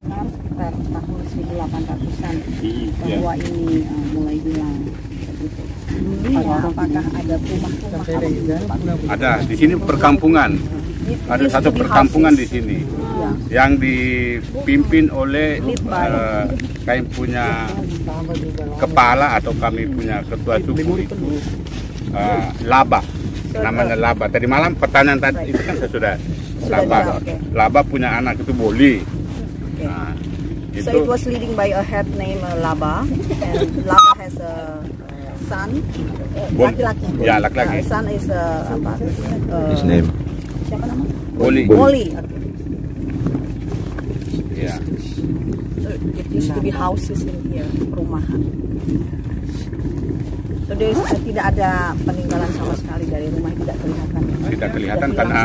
sekitar tahun 1800-an bahwa ini mulai hilang. Dulunya apakah ada rumah-rumah? Ada di sini perkampungan. Ada satu perkampungan di sini yang dipimpin oleh kami punya kepala atau kami punya ketua suku itu Laba, namanya Laba. Tadi malam pertanyaan tadi itu kan saya sudah Laba. Laba punya anak itu Boli. Nah, itu. So it was leading by a head named Laba, and Laba has a son, laki-laki. Ya, laki-laki. Son is apa? His name. Siapa nama? Boli. Boli. Ya. So it used to be houses in here, perumahan. So there is, tidak ada peninggalan sama sekali dari rumah, tidak kelihatan. Tidak kelihatan karena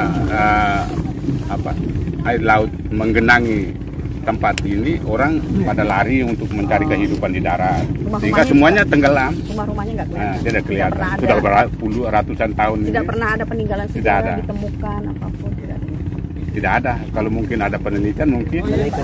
air laut menggenangi tempat ini, orang pada lari untuk mencari kehidupan di darat, sehingga semuanya tenggelam. Rumah-rumahnya nggak kelihatan. Nah, tidak kelihatan. Sudah berpuluh ratusan tahun. Tidak ini. pernah ada peninggalan sejarah ditemukan apapun, tidak ada. Tidak ada. Kalau mungkin ada penelitian mungkin.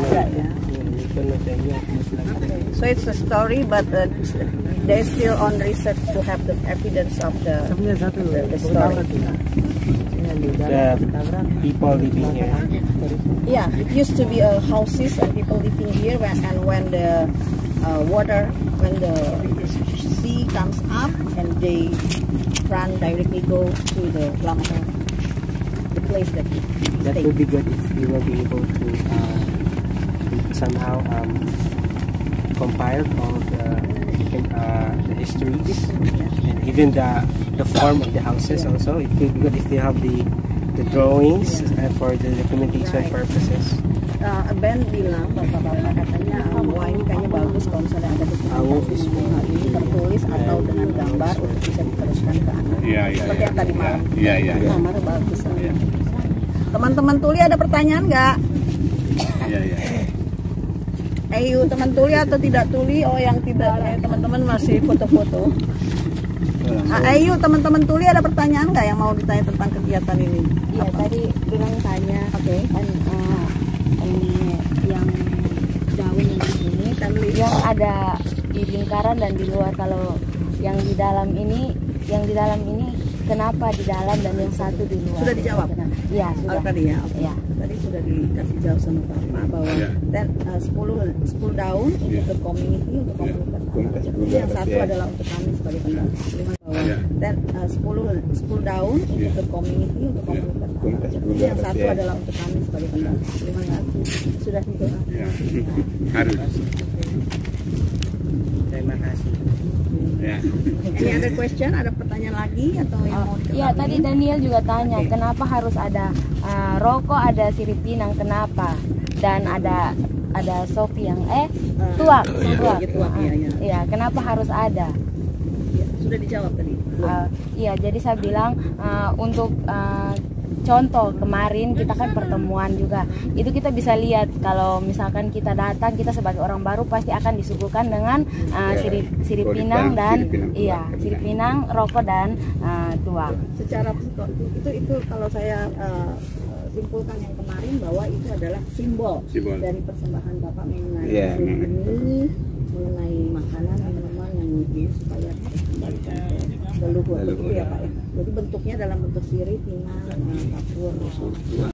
So it's a story, but they're still on research to have the evidence of the story. The people living here. Yeah, it used to be houses and people living here, when the water, when the sea comes up, and they run directly go to the Lamata, the place that That would be good if we will be able to somehow compile all the histories and even the form of the houses. Also, it would be good if they have the drawings for the documentation purposes. Ben bilang, bapak-bapak katanya, wah ini kayaknya bagus kalau misalnya ada dokumentasi semua ini tertulis atau dengan gambar untuk bisa diteruskan ke anak. Seperti yang tadi malam. Iya. Gambar bagus. Teman-teman Tuli ada pertanyaan nggak? Iya. Ayu teman Tuli atau tidak Tuli? Oh yang tidak, teman-teman masih foto-foto. Ayu teman-teman Tuli ada pertanyaan nggak yang mau ditanya tentang kegiatan ini? Iya tadi bilang tanya. Oke. Kan ini yang daun ini kan yang ada di lingkaran dan di luar. Kalau yang di dalam ini kenapa di dalam dan yang satu di luar? Sudah dijawab? Iya sudah. Tadi ya. Okay. Ya. Tadi sudah dikasih jawab sama Bapak bahwa 10 daun untuk the community, untuk komunitas. Yang satu adalah untuk kami sebagai pendamping. Dan 10 daun untuk the community, untuk komunitas. Yang satu adalah untuk kami sebagai pendamping. Terima kasih. Sudah didoa. Harus. Terima kasih. Any other question? Ada pertanyaan lagi atau yang mau diketahui? Iya tadi Daniel juga tanya kenapa harus ada rokok, ada sirip pinang, kenapa? Dan ada Sofi yang tuak. Iya, kenapa harus ada? Ya, sudah dijawab tadi. Iya, jadi saya bilang untuk contoh kemarin kita kan pertemuan juga, itu kita bisa lihat kalau misalkan kita datang, kita sebagai orang baru pasti akan disuguhkan dengan sirip pinang dan sirip pinang, rokok dan tuak. Secara itu kalau saya simpulkan yang kemarin bahwa itu adalah simbol. Dari persembahan Bapak mengenai ini, mengenai makanan minuman yang supaya dikembalikan ke leluhur, begitu ya Pak ya. Jadi bentuknya dalam bentuk sirip, pinang, kapur.